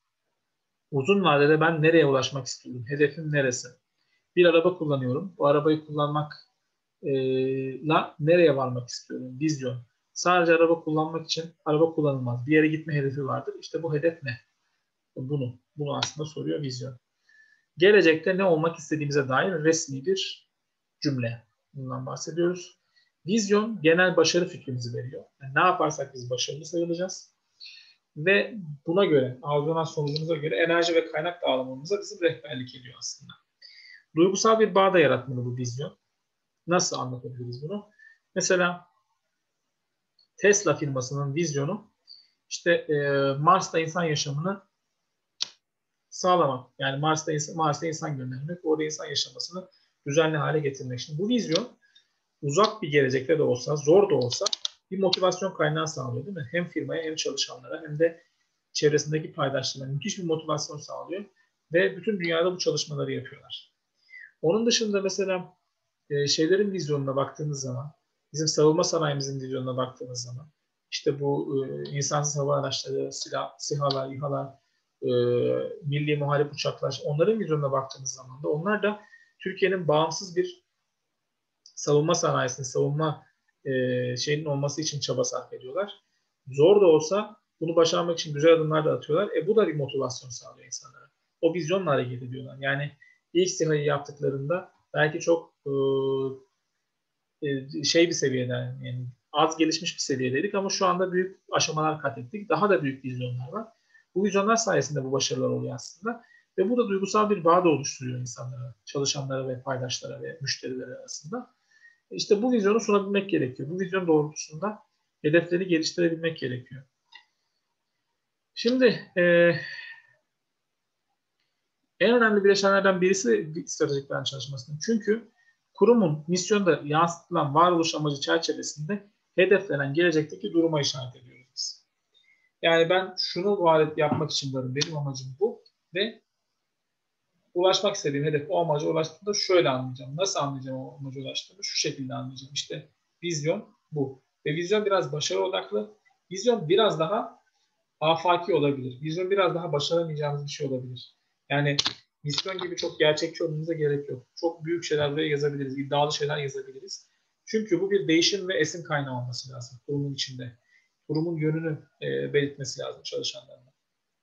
uzun vadede ben nereye ulaşmak istiyorum? Hedefim neresi? Bir araba kullanıyorum. Bu arabayı kullanmakla nereye varmak istiyorum? Vizyon. Sadece araba kullanmak için araba kullanılmaz. Bir yere gitme hedefi vardır. İşte bu hedef ne? Bunu, bunu aslında soruyor vizyon. Gelecekte ne olmak istediğimize dair resmi bir cümle. Bundan bahsediyoruz. Vizyon genel başarı fikrimizi veriyor. Yani ne yaparsak biz başarılı sayılacağız. Ve buna göre, algılanan sonucumuza göre enerji ve kaynak dağılımımıza bizim rehberlik ediyor aslında. Duygusal bir bağ da yaratmalı bu vizyon. Nasıl anlatabiliriz bunu? Mesela Tesla firmasının vizyonu işte e, Mars'ta insan yaşamını sağlamak. Yani Mars'ta insan, Mars'ta insan göndermek, orada insan yaşamasını düzenli hale getirmek. Şimdi bu vizyon uzak bir gelecekte de olsa, zor da olsa bir motivasyon kaynağı sağlıyor değil mi? Hem firmaya hem çalışanlara hem de çevresindeki paydaşlarına müthiş bir motivasyon sağlıyor ve bütün dünyada bu çalışmaları yapıyorlar. Onun dışında mesela e, şeylerin vizyonuna baktığınız zaman, bizim savunma sanayimizin vizyonuna baktığınız zaman, işte bu e, insansız hava araçları, silah, SİHA'lar, İHA'lar, e, milli muharip uçaklar, onların vizyonuna baktığınız zaman da onlar da Türkiye'nin bağımsız bir savunma sanayisinin, savunma e, şeyinin olması için çaba sarf ediyorlar. Zor da olsa bunu başarmak için güzel adımlar da atıyorlar. E bu da bir motivasyon sağlıyor insanlara. O vizyonla hareket ediyorlar. Yani ilk SİHA'yı yaptıklarında belki çok e, şey bir seviyede, yani az gelişmiş bir seviyedeydik ama şu anda büyük aşamalar kat ettik. Daha da büyük vizyonlar var. Bu vizyonlar sayesinde bu başarılar oluyor aslında. Ve bu da duygusal bir bağ da oluşturuyor insanlara, çalışanlara ve paydaşlara ve müşterilere arasında. İşte bu vizyonu sunabilmek gerekiyor. Bu vizyon doğrultusunda hedefleri geliştirebilmek gerekiyor. Şimdi e, en önemli bileşenlerden birisi stratejik plan çalışmasının. Çünkü kurumun misyonda yansıtılan varoluş amacı çerçevesinde hedeflenen gelecekteki duruma işaret ediyoruz biz. Yani ben şunu vaat yapmak için varım, benim amacım bu ve ulaşmak istediğim hedef, o amaca ulaştığımda şöyle anlayacağım. Nasıl anlayacağım o amaca ulaştığımı? Şu şekilde anlayacağım. İşte vizyon bu. Ve vizyon biraz başarı odaklı. Vizyon biraz daha afaki olabilir. Vizyon biraz daha başaramayacağımız bir şey olabilir. Yani misyon gibi çok gerçekçi olmamıza gerek yok. Çok büyük şeyler buraya yazabiliriz. İddialı şeyler yazabiliriz. Çünkü bu bir değişim ve esin kaynağı olması lazım kurumun içinde. Kurumun yönünü e, belirtmesi lazım çalışanlarına.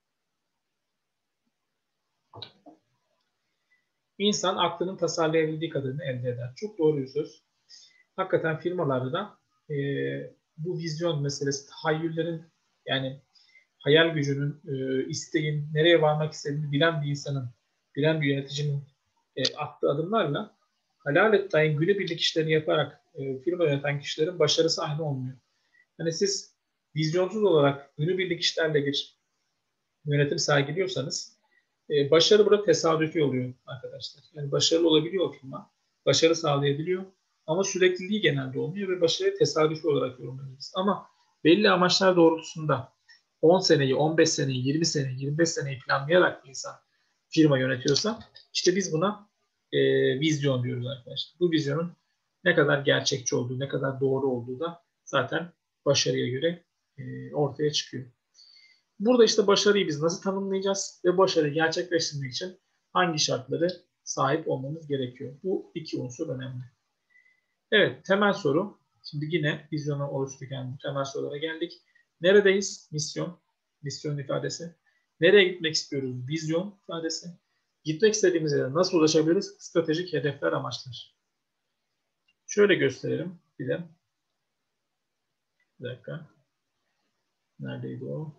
İnsan aklının tasarlayabildiği kadarını elde eder. Çok doğru bir söz. Hakikaten firmalarda da e, bu vizyon meselesi, tahayyüllerin, yani hayal gücünün, e, isteğin, nereye varmak istediğini bilen bir insanın, bilen bir yöneticinin e, attığı adımlarla halalet dahi günübirlik işlerini yaparak e, firma yöneten kişilerin başarısı aynı olmuyor. Hani siz vizyonsuz olarak günübirlik işlerle bir yönetim sergiliyorsanız e, başarı burada tesadüfi oluyor arkadaşlar. Yani başarılı olabiliyor firma, başarı sağlayabiliyor ama sürekliliği genelde olmuyor ve başarıyı tesadüfi olarak yorumluyoruz. Ama belli amaçlar doğrultusunda on seneyi, on beş seneyi, yirmi seneyi, yirmi beş seneyi planlayarak bir insan firma yönetiyorsa işte biz buna e, vizyon diyoruz arkadaşlar. Bu vizyonun ne kadar gerçekçi olduğu, ne kadar doğru olduğu da zaten başarıya göre e, ortaya çıkıyor. Burada işte başarıyı biz nasıl tanımlayacağız ve başarıyı gerçekleştirmek için hangi şartları sahip olmamız gerekiyor? Bu iki unsur önemli. Evet, temel soru. Şimdi yine vizyonu oluştururken bu temel sorulara geldik. Neredeyiz? Misyon. Misyon ifadesi. Nereye gitmek istiyoruz? Vizyon ifadesi. Gitmek istediğimiz yere nasıl ulaşabiliriz? Stratejik hedefler, amaçlar. Şöyle gösterelim bir de. Bir dakika. Neredeydi o?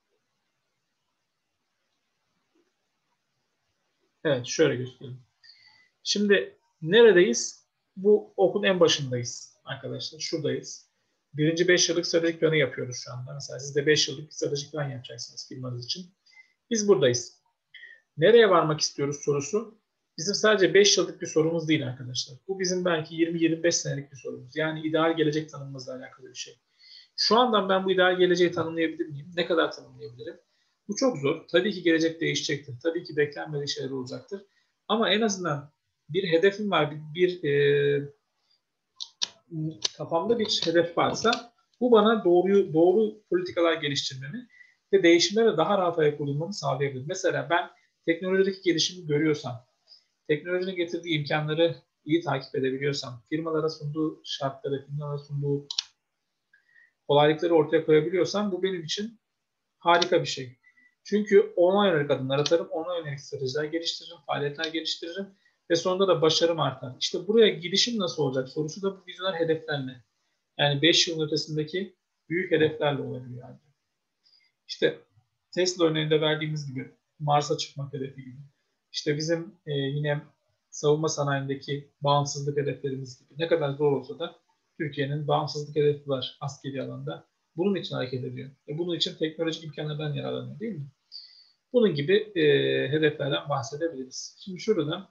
Evet, şöyle göstereyim. Şimdi neredeyiz? Bu okun en başındayız arkadaşlar. Şuradayız. Birinci beş yıllık stratejik planı yapıyoruz şu anda. Mesela siz de beş yıllık stratejik plan yapacaksınız firmanız için. Biz buradayız. Nereye varmak istiyoruz sorusu bizim sadece beş yıllık bir sorumuz değil arkadaşlar. Bu bizim belki yirmi yirmi beş senelik bir sorumuz. Yani ideal gelecek tanımımızla alakalı bir şey. Şu andan ben bu ideal geleceği tanımlayabilir miyim? Ne kadar tanımlayabilirim? Bu çok zor. Tabii ki gelecek değişecektir. Tabii ki beklenmedik şeyler olacaktır. Ama en azından bir hedefim var, bir, bir e, kafamda bir hedef varsa bu bana doğru doğru politikalar geliştirmemi ve değişimlere daha rahat ayak uydurmamı sağlayabilir. Mesela ben teknolojideki gelişimi görüyorsam, teknolojinin getirdiği imkanları iyi takip edebiliyorsam, firmalara sunduğu şartları, firmalara sunduğu kolaylıkları ortaya koyabiliyorsam bu benim için harika bir şey. Çünkü ona yönelik adımlar atarım, ona yönelik stratejiler geliştiririm, faaliyetler geliştiririm ve sonunda da başarım artar. İşte buraya gidişim nasıl olacak sorusu da bu vizyoner hedeflerle. Yani beş yılın ötesindeki büyük hedeflerle olabiliyor. Yani. İşte Tesla örneğinde verdiğimiz gibi Mars'a çıkmak hedefi gibi. İşte bizim e, yine savunma sanayindeki bağımsızlık hedeflerimiz gibi. Ne kadar zor olsa da Türkiye'nin bağımsızlık hedefi var askeri alanda. bunun için hareket ediyor. E bunun için teknolojik imkanlardan yararlanıyor değil mi? Bunun gibi e, hedeflerden bahsedebiliriz. Şimdi şurada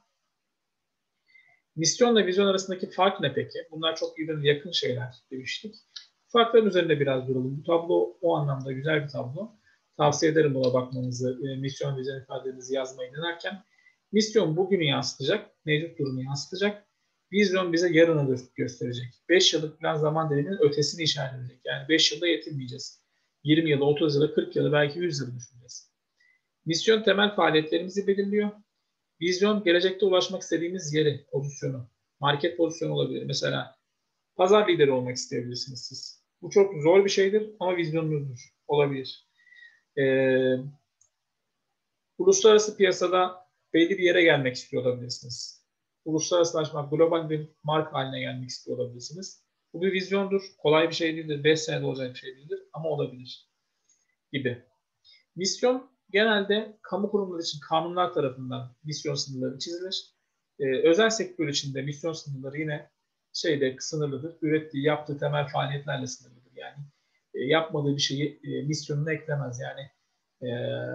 misyonla vizyon arasındaki fark ne peki? Bunlar çok birbirine yakın şeyler demiştik. Farkların üzerinde biraz duralım. Bu tablo o anlamda güzel bir tablo. Tavsiye ederim buna bakmanızı, e, misyon vizyon ifadelerinizi yazmayı denerken. Misyon bugünü yansıtacak, mevcut durumu yansıtacak. Vizyon bize yarını gösterecek. beş yıllık plan zaman diliminin ötesini işaret edecek. Yani beş yılda yetinmeyeceğiz. yirmi yılı, otuz yılı, kırk yılı, belki yüz yılı düşüneceğiz. Misyon temel faaliyetlerimizi belirliyor. Vizyon gelecekte ulaşmak istediğimiz yeri, pozisyonu, market pozisyonu olabilir. Mesela pazar lideri olmak isteyebilirsiniz siz. Bu çok zor bir şeydir ama vizyonunuzdur. Olabilir. Ee, uluslararası piyasada belli bir yere gelmek istiyor olabilirsiniz. Uluslararasılaşmak, global bir marka haline gelmek istiyor olabilirsiniz. Bu bir vizyondur. Kolay bir şey değildir. beş senede olacak bir şey değildir ama olabilir gibi. Misyon genelde kamu kurumları için kanunlar tarafından misyon sınırları çizilir. Ee, özel sektör için de misyon sınırları yine şeyde sınırlıdır. Ürettiği, yaptığı temel faaliyetlerle sınırlıdır. Yani e, yapmadığı bir şeyi e, misyonuna eklemez. Yani e,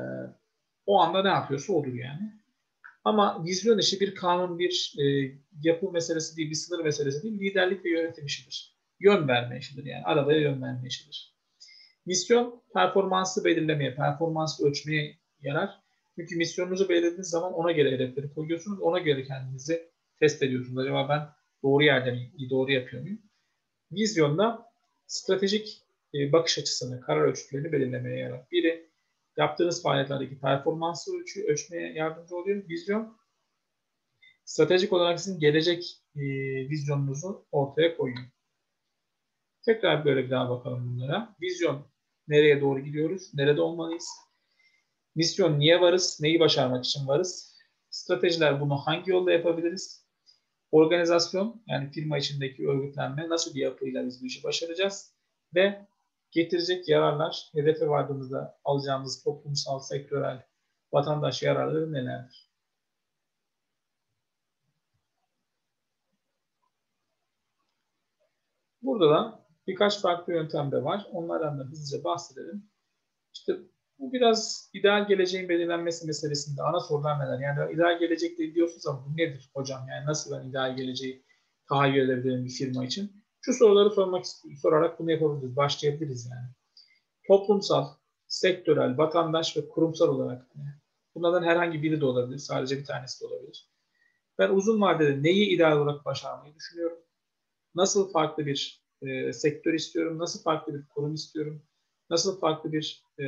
o anda ne yapıyorsa odur yani. Ama vizyon işi bir kanun, bir e, yapı meselesi değil, bir sınır meselesi değil, liderlik ve yönetim işidir. Yön verme işidir yani. Arabaya yön verme işidir. Misyon performansı belirlemeye, performansı ölçmeye yarar. Çünkü misyonunuzu belirlediğiniz zaman ona göre hedefleri koyuyorsunuz. Ona göre kendinizi test ediyorsunuz. Acaba ben doğru yerde miyim, doğru yapıyor muyum? Vizyonda stratejik e, bakış açısını, karar ölçütlerini belirlemeye yarar. Biri yaptığınız faaliyetlerdeki performansı ölçü, ölçmeye yardımcı oluyor. Vizyon stratejik olarak sizin gelecek e, vizyonunuzu ortaya koyuyor. Tekrar böyle bir daha bakalım bunlara. Vizyon, nereye doğru gidiyoruz? Nerede olmalıyız? Misyon, niye varız? Neyi başarmak için varız? Stratejiler, bunu hangi yolda yapabiliriz? Organizasyon, yani firma içindeki örgütlenme, nasıl bir yapıyla biz bu işi başaracağız? Ve getirecek yararlar, hedefe vardığımızda alacağımız toplumsal, sektörel, vatandaş yararları nelerdir? Burada da birkaç farklı yöntem de var. Onlardan da hızlıca bahsedelim. İşte bu biraz ideal geleceğin belirlenmesi meselesinde ana sorular neler? Yani ideal gelecekte diyorsunuz ama bu nedir hocam? Yani nasıl ben ideal geleceği tahayyül edebilirim bir firma için? Şu soruları sormak sorarak bunu yapabiliriz, başlayabiliriz yani. Toplumsal, sektörel, vatandaş ve kurumsal olarak yani bunlardan herhangi biri de olabilir, sadece bir tanesi de olabilir. Ben uzun vadede neyi ideal olarak başarmayı düşünüyorum? Nasıl farklı bir e, sektör istiyorum? Nasıl farklı bir kurum istiyorum? Nasıl farklı bir e,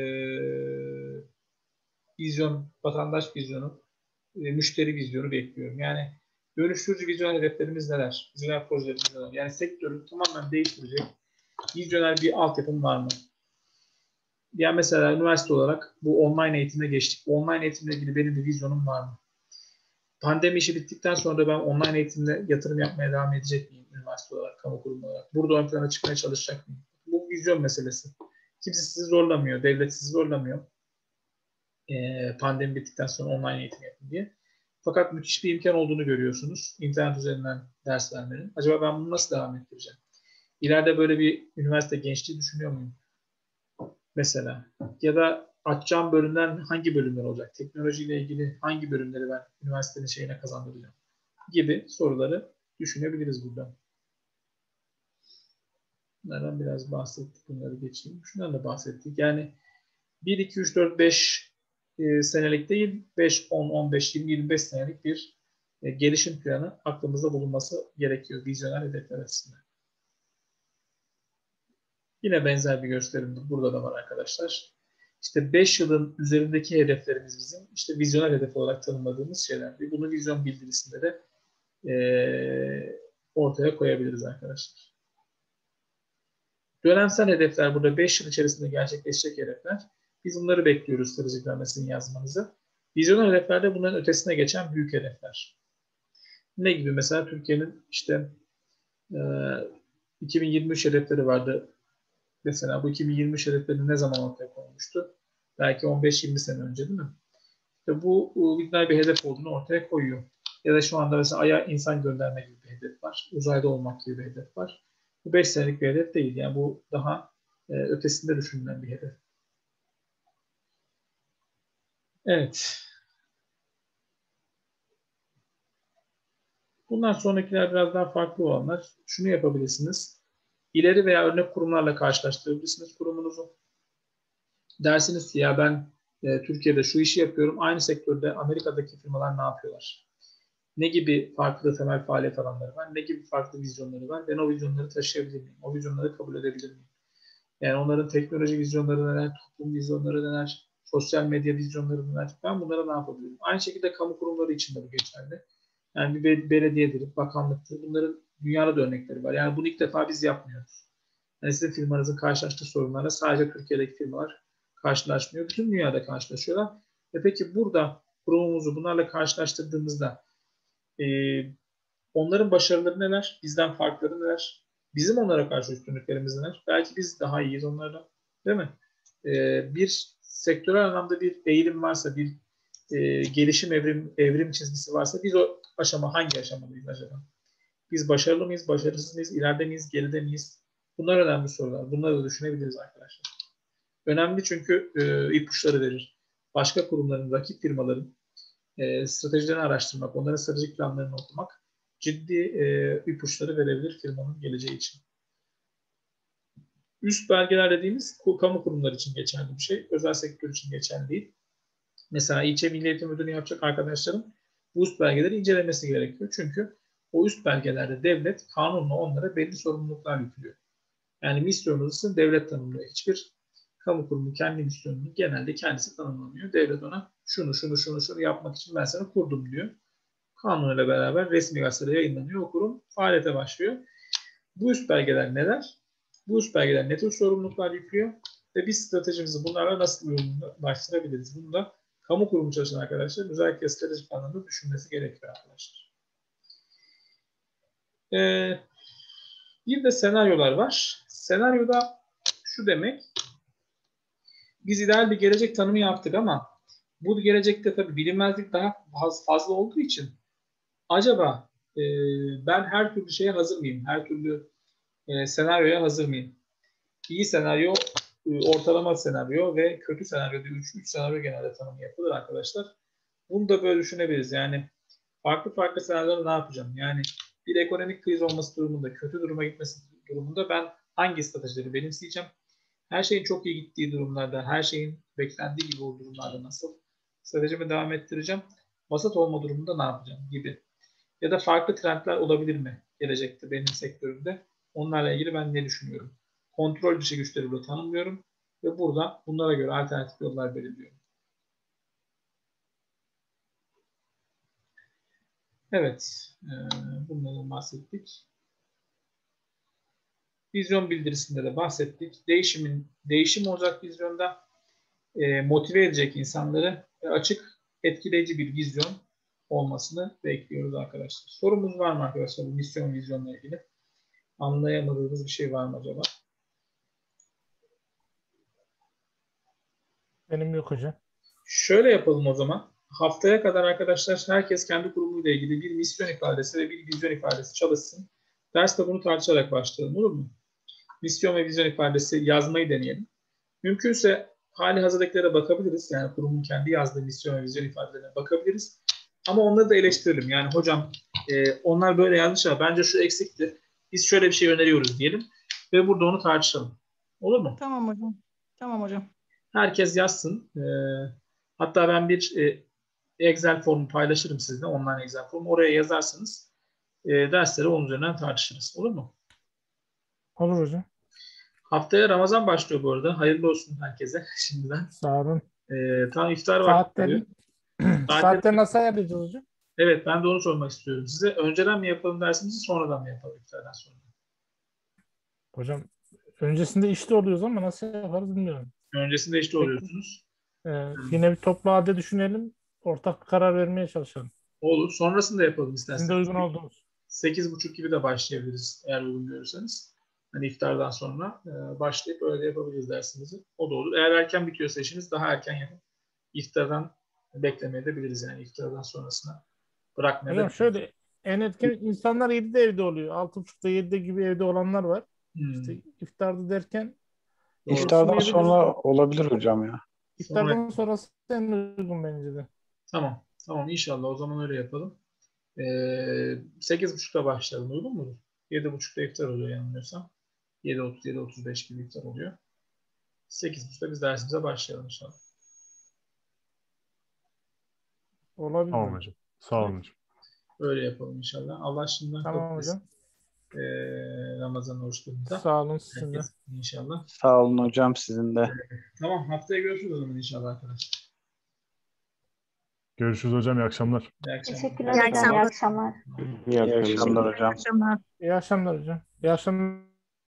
vizyon, vatandaş vizyonu, e, müşteri vizyonu bekliyorum. Yani dönüştürücü vizyon hedeflerimiz neler? Vizyoner projelerimiz neler? Yani sektörü tamamen değiştirecek vizyoner bir altyapım var mı? Yani mesela üniversite olarak bu online eğitime geçtik. Online eğitimle ilgili benim bir vizyonum var mı? Pandemi işi bittikten sonra da ben online eğitimle yatırım yapmaya devam edecek miyim üniversite olarak, kamu kurumu olarak? Burada ön plana çıkmaya çalışacak mıyım? Bu vizyon meselesi. Kimse sizi zorlamıyor, devlet sizi zorlamıyor. Ee, pandemi bittikten sonra online eğitim yapın diye. Fakat müthiş bir imkan olduğunu görüyorsunuz. İnternet üzerinden ders vermenin. Acaba ben bunu nasıl devam ettireceğim? İleride böyle bir üniversite gençliği düşünüyor muyum? Mesela. Ya da açacağım bölümler hangi bölümler olacak? Teknolojiyle ilgili hangi bölümleri ben üniversitenin şeyine kazandıracağım? Gibi soruları düşünebiliriz burada. Bunlardan biraz bahsettik. Bunları geçeyim. Şundan da bahsettik. Yani bir, iki, üç, dört, beş e, senelik değil, beş, on, on beş, yirmi, yirmi beş senelik bir e, gelişim planı aklımızda bulunması gerekiyor vizyoner hedefler açısından. Yine benzer bir gösterim burada da var arkadaşlar. İşte beş yılın üzerindeki hedeflerimiz bizim işte vizyoner hedef olarak tanımladığımız şeyler. Bunu vizyon bildirisinde de e, ortaya koyabiliriz arkadaşlar. Dönemsel hedefler burada beş yıl içerisinde gerçekleşecek hedefler. Biz bunları bekliyoruz stratejik vermesini yazmanızı. Vizyoner hedeflerde bunların ötesine geçen büyük hedefler. Ne gibi? Mesela Türkiye'nin işte e, iki bin yirmi üç hedefleri vardı. Mesela bu iki bin yirmi üç hedefleri ne zaman ortaya konmuştu? Belki on beş yirmi sene önce değil mi? İşte bu güzel bir hedef olduğunu ortaya koyuyor. Ya da şu anda mesela Ay'a insan gönderme gibi bir hedef var. Uzayda olmak gibi bir hedef var. Bu beş senelik bir hedef değil. Yani bu daha e, ötesinde düşünülen bir hedef. Evet. Bundan sonrakiler biraz daha farklı olanlar. Şunu yapabilirsiniz. İleri veya örnek kurumlarla karşılaştırabilirsiniz kurumunuzu. Dersiniz ki ya ben e, Türkiye'de şu işi yapıyorum. Aynı sektörde Amerika'daki firmalar ne yapıyorlar? Ne gibi farklı temel faaliyet alanları var? Ne gibi farklı vizyonları var? Ben o vizyonları taşıyabilir miyim? O vizyonları kabul edebilir miyim? Yani onların teknoloji vizyonları neler, toplum vizyonları neler, sosyal medya vizyonları neler? Ben bunlara ne yapabilirim? Aynı şekilde kamu kurumları için de bu geçerli. Yani bir belediyedir, bakanlıktır. Bunların dünyada da örnekleri var. Yani bunu ilk defa biz yapmıyoruz. Yani sizin firmanızın karşılaştığı sorunlarla sadece Türkiye'deki firmalar karşılaşmıyor. Bütün dünyada karşılaşıyorlar. E peki burada kurumumuzu bunlarla karşılaştırdığımızda e, onların başarıları neler? Bizden farkları neler? Bizim onlara karşı üstünlüklerimiz neler? Belki biz daha iyiyiz onlardan. Değil mi? E, bir sektörel anlamda bir eğilim varsa, bir e, gelişim evrim, evrim çizgisi varsa biz o aşama hangi aşamadayız acaba? Biz başarılı mıyız, başarısız mıyız, ileride miyiz, geride miyiz? Bunlar önemli sorular. Bunları da düşünebiliriz arkadaşlar. Önemli çünkü e, ipuçları verir. Başka kurumların, rakip firmaların e, stratejilerini araştırmak, onların stratejik planlarını okumak ciddi e, ipuçları verebilir firmanın geleceği için. Üst belgeler dediğimiz kamu kurumları için geçerli bir şey. Özel sektör için geçerli değil. Mesela İlçe Milli Eğitim Müdürlüğü yapacak arkadaşlarım bu üst belgeleri incelemesi gerekiyor. Çünkü o üst belgelerde devlet kanunla onlara belli sorumluluklar yüklüyor. Yani misyonunuzun devlet tanımlıyor. Hiçbir kamu kurumu kendi misyonunu genelde kendisi tanımlamıyor. Devlet ona şunu şunu şunu şunu yapmak için ben sana kurdum diyor. Kanunla beraber resmi gazetede yayınlanıyor. O kurum faaliyete başlıyor. Bu üst belgeler neler? Bu üst belgeler ne tür sorumluluklar yüklüyor? Ve biz stratejimizi bunlarla nasıl uyumlaştırabiliriz? Bunu da kamu kurumu çalışan arkadaşlar özellikle stratejik anlamda düşünmesi gerekiyor arkadaşlar. Ee, bir de senaryolar var. Senaryoda şu demek, biz ideal bir gelecek tanımı yaptık ama bu gelecekte tabii bilinmezlik daha fazla olduğu için acaba e, ben her türlü şeye hazır mıyım? Her türlü e, senaryoya hazır mıyım? İyi senaryo, e, ortalama senaryo ve kötü senaryo diye üç senaryo genelde tanımı yapılır arkadaşlar. Bunu da böyle düşünebiliriz. Yani farklı farklı senaryoda ne yapacağım? Yani bir ekonomik kriz olması durumunda, kötü duruma gitmesi durumunda ben hangi stratejileri benimseyeceğim? Her şeyin çok iyi gittiği durumlarda, her şeyin beklendiği gibi olduğu durumlarda nasıl stratejimi devam ettireceğim? Vasat olma durumunda ne yapacağım gibi. Ya da farklı trendler olabilir mi gelecekte benim sektörümde? Onlarla ilgili ben ne düşünüyorum? Kontrol dışı güçleri burada tanımlıyorum ve burada bunlara göre alternatif yollar belirliyorum. Evet, e, bundan bahsettik. Vizyon bildirisinde de bahsettik. Değişimin değişim olacak vizyonda e, motive edecek insanları ve açık, etkileyici bir vizyon olmasını bekliyoruz arkadaşlar. Sorumuz var mı arkadaşlar bu misyon vizyonla ilgili? Anlayamadığınız bir şey var mı acaba? Benim yok hocam. Şöyle yapalım o zaman. Haftaya kadar arkadaşlar herkes kendi kurumuyla ilgili bir misyon ifadesi ve bir vizyon ifadesi çalışsın. Derste bunu tartışarak başlayalım, olur mu? Misyon ve vizyon ifadesi yazmayı deneyelim. Mümkünse hali hazırdakilere bakabiliriz. Yani kurumun kendi yazdığı misyon ve vizyon ifadelerine bakabiliriz. Ama onları da eleştirelim. Yani hocam e, onlar böyle yanlış ama bence şu eksikti. Biz şöyle bir şey öneriyoruz diyelim. Ve burada onu tartışalım. Olur mu? Tamam hocam. Tamam hocam. Herkes yazsın. E, hatta ben bir e, Excel formu paylaşırım sizinle. Online Excel formu. Oraya yazarsınız. E, dersleri onun üzerinden tartışırız. Olur mu? Olur hocam. Haftaya Ramazan başlıyor bu arada. Hayırlı olsun herkese şimdiden. Sağ olun. E, tam iftar vakti Saatleri, oluyor. saatleri nasıl ayarlayacağız hocam? Evet, ben de onu sormak istiyorum size. Önceden mi yapalım dersiniz, sonradan mı yapalım iftardan sonra? Hocam öncesinde işte oluyoruz ama nasıl yaparız bilmiyorum. Öncesinde işte Peki. oluyorsunuz. Ee, yine bir toplu halde düşünelim. Ortak bir karar vermeye çalışalım. Olur. Sonrasında yapalım Sizin de isterseniz. uygun olduğunuz. Sekiz buçuk gibi de başlayabiliriz eğer uygun görürseniz. Hani iftardan sonra e, başlayıp öyle yapabiliriz dersinizi. O da olur. Eğer erken bitiyorsa işiniz daha erken yapın. İftardan beklemeye de biliriz yani iftardan sonrasına bırakmaya da Hocam biliriz. şöyle en etken insanlar yedide evde oluyor. altı buçukta yedide gibi evde olanlar var. Hmm. İşte iftarda derken İftardan Doğrusu sonra olabilir hocam ya. İftardan sonrası en uygun bence de. Tamam. Tamam inşallah o zaman öyle yapalım. Ee, sekiz buçukta başlayalım. Uygun mudur? yedi buçukta iftar oluyor yanılmıyorsam. yedi otuz yedi otuz beş gibi iftar oluyor. sekiz buçukta biz dersimize başlayalım inşallah. Olabilir. Tamam hocam. Sağ olun hocam. Öyle yapalım inşallah. Allah şimdiden Tamam kabul etsin. hocam. Ee, Ramazan oruçlarında. Sağ olun sizin de. Herkes inşallah. Sağ olun hocam sizin de. Tamam haftaya görüşürüz o zaman inşallah arkadaşlar. Görüşürüz hocam. İyi akşamlar. İyi akşamlar. Teşekkürler hocam. İyi akşamlar. İyi akşamlar hocam. Akşamlar. İyi akşamlar hocam. İyi akşamlar.